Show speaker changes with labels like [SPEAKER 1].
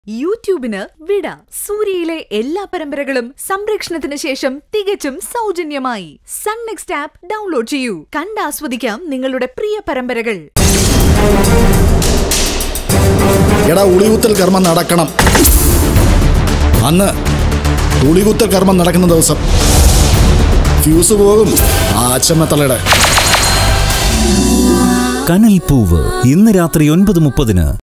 [SPEAKER 1] യൂട്യൂബിന് വിട. സൂര്യയിലെ എല്ലാ പരമ്പരകളും സംരക്ഷണത്തിന് ശേഷം തികച്ചും സൗജന്യമായി സൺ നെക്സ്റ്റ് ആപ്പ് ഡൗൺലോഡ് ചെയ്യൂ. കണ്ടാസ്വദിക്കാം നിങ്ങളുടെ പ്രിയ പരമ്പരകൾ.
[SPEAKER 2] എടാ, ഉളികുത്തൽ കർമ്മം നടക്കണം. അന്ന് ഉളികുത്തൽ കർമ്മം നടക്കുന്ന ദിവസം ഫ്യൂസ് പോകും ആച്ചമ്മത്തലയുടെ.
[SPEAKER 3] കനൽപ്പൂവ് ഇന്ന് രാത്രി 9:30.